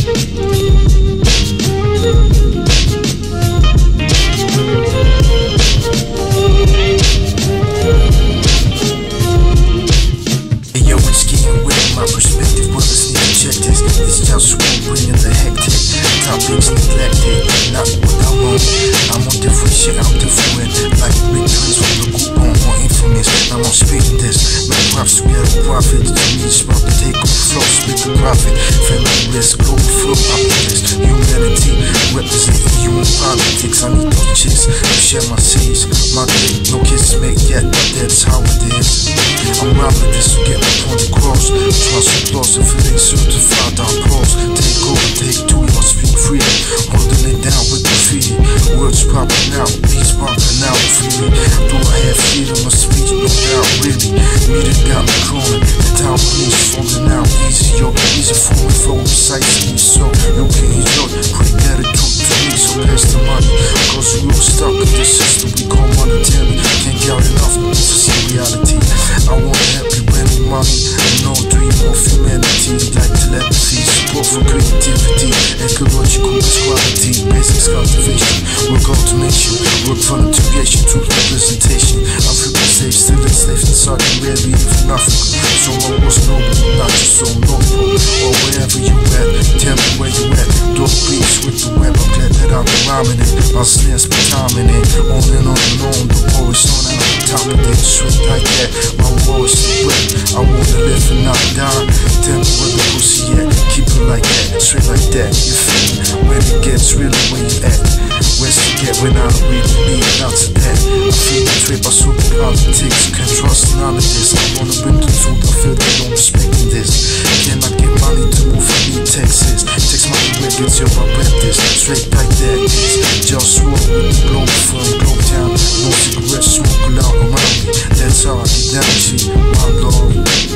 Topics neglected, not what I want. I'm on different shit, I'm different. Like big twins from the group on more infamous. I'm on speaking this. Make props together, profit. To me, it's about to take off the flow, split the profit. Family risk, global firm optimist. Humanity, representing human politics. I need those chicks to share my seeds. My dick, no kisses made yet, but that's how it is. I'm robbing this to get my point across. Trust applause if it ain't certified, I'll pause. Take over, take two, you must speak free. Holding it down with graffiti. Words popping out, beats popping out freely. Do I have freedom of speech? No doubt, really. Media got me crawling. The town police falling out easy, yo. Easy for me, flow precisely. So, you can enjoy. Quick attitude to me, so pass the money. Cause we all stuck in this system we call monetary. Can't get enough to see reality. I want happy, money, money. No dream of humanity. Like telepathy, support for creativity. Ecological equality, basics cultivation, work automation, work volunteeration, truth representation. African slaves still enslaved in Saudi Arabia, even Africa. So I was noble, not just so noble. Or wherever you at, tell me where you at. Dog beats with the web, I'm glad that I'm rhyming it. My snares be timing it, on and on and on. The war is on and I'm on top of it. Sweet like that, my war is so wet. I wanna live and not die. Tell me where the pussy at, keep it like that, straight like that. You feel me? When it gets really where you at. Where's to get when I don't really need lots of that. I feel betrayed by super politics. Can't trust none of this. I wanna bring the truth, I feel they don't respect this. Can I get money to move from me Texas? Text money where gets your I bet this. Straight like that is JustWar with the Globalfirm Globetown. No cigarettes smoking out around me. That's how I get down, G. My lord.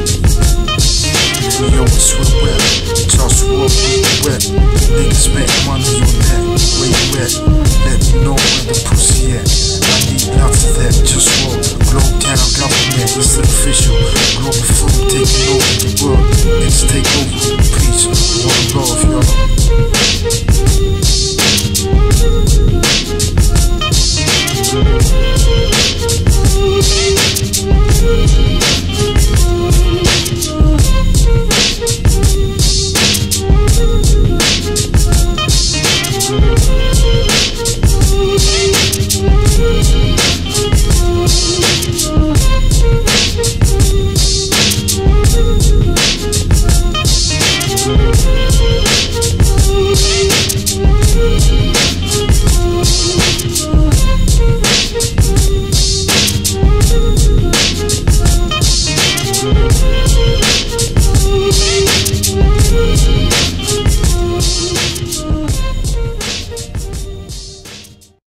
Yo, it's real wet. JustWar with the wet. Niggas make money on that. Where you at? Let me know where the pussy at. I need lots of that. JustWar, Globetown government, it's official. Globalfirm taking over the world. It's takeover. Peace. One love, y'all.